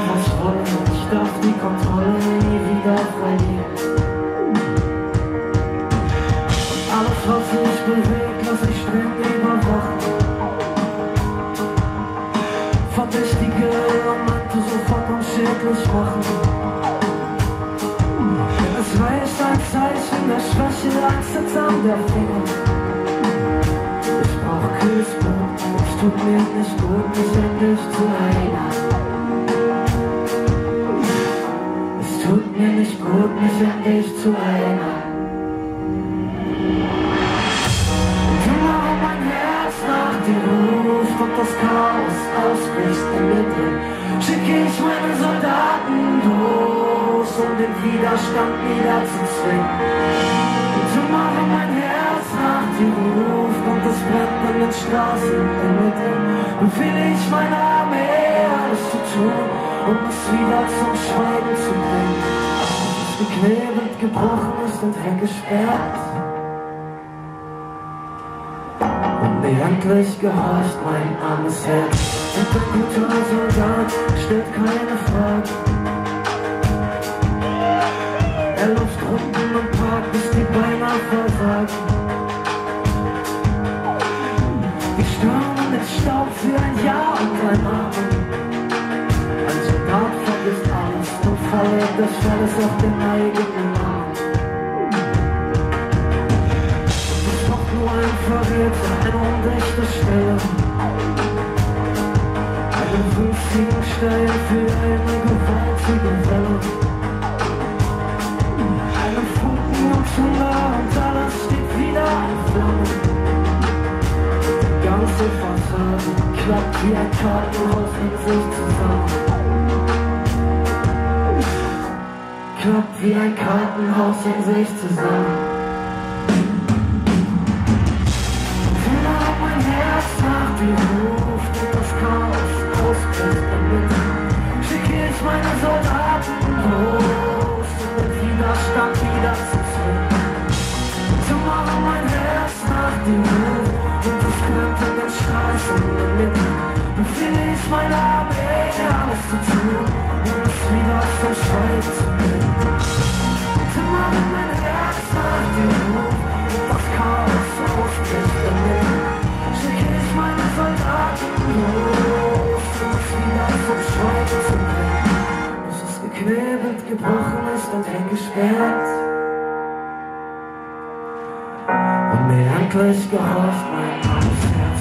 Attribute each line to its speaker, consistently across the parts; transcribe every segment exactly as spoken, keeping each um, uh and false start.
Speaker 1: was wolle, ich darf die Kontrolle nie wieder verlieren. Und alles, was sich bewegt, lass ich streng überwachen. Verdächtige Elemente sofort unschädlich machen. Es reicht ein Zeichen der Schwäche, ein Zittern der Finger. Ich brauch kühles Blut, es tut mir nicht gut, mich an dich zu erinnern. Es tut mir nicht gut, mich an dich zu erinnern. Und das Chaos ausbricht in mir drin, schicke ich meine Soldaten los, um den Widerstand niederzuzwingen. Und tomorrow mein Herz nach dir ruft und es brennt in den Straßen in mir drin, befehle ich meiner Armee alles zu tun, um es wieder zum Schweigen zu bringen. Was geknebelt, gebrochen ist und weggesperrt. Mir endlich gehorcht mein armes Herz. Und ein guter Soldat stellt keine Fragen. Er läuft Runden im Park, bis die Beine versagen. Wir stürmen den Staub für ein Jahr und ein Abend. Ein Soldat vergisst alles im Falle des Falles auf den eigenen Arm. Ein Verräter, eine unrechte Stelle, einen winzigen Stein für eine gewaltige Welle, einen Funken und Hunger und alles steht wieder in Flammen. Die ganze Fassade klappt wie ein Kartenhaus in sich zusammen. Klappt wie ein Kartenhaus in sich zusammen. Nach dir ruft und das Chaos ausbricht in mir, schicke ich meine Soldaten los, um den Widerstand wieder zu zwingen. Tomorrow mein Herz nach dir ruft und es brennt in den Straßen in mir, befehle ich meiner Armee alles zu tun, um es wieder zum Schweigen zu bringen. Tomorrow mein Herz nach dir ruft und das Chaos ausbricht in mir, schicke ich meine Soldaten los, um es wieder zum Schweigen zu bringen, bis es geknebelt, gebrochen ist und weggesperrt. Und mir endlich gehorcht mein armes Herz.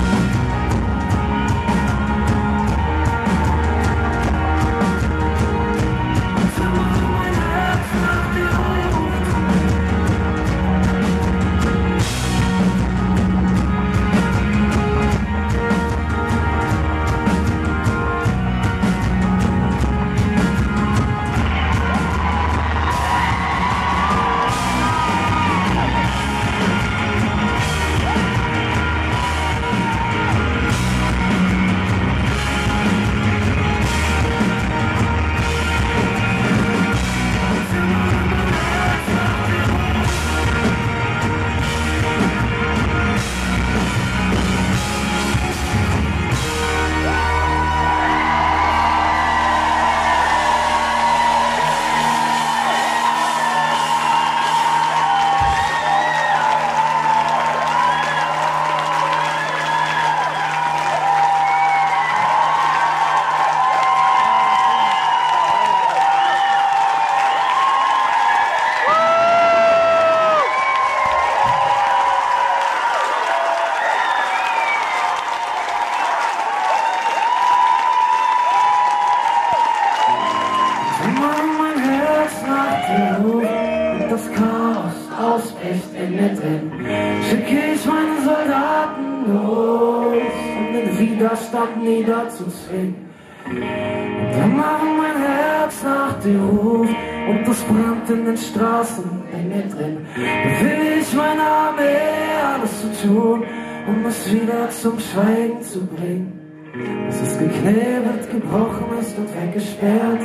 Speaker 1: Und das Chaos ausbricht in mir drin, schicke ich meine Soldaten los, um den Widerstand niederzuzwingen. Und dann machen mein Herz nach dir ruft und das brennt in den Straßen in mir drin, befehle ich meiner Armee alles zu tun, um es wieder zum Schweigen zu bringen, bis es geknebelt, gebrochen ist und weggesperrt.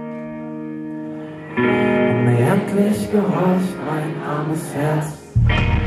Speaker 1: Endlich gehorcht mein armes Herz.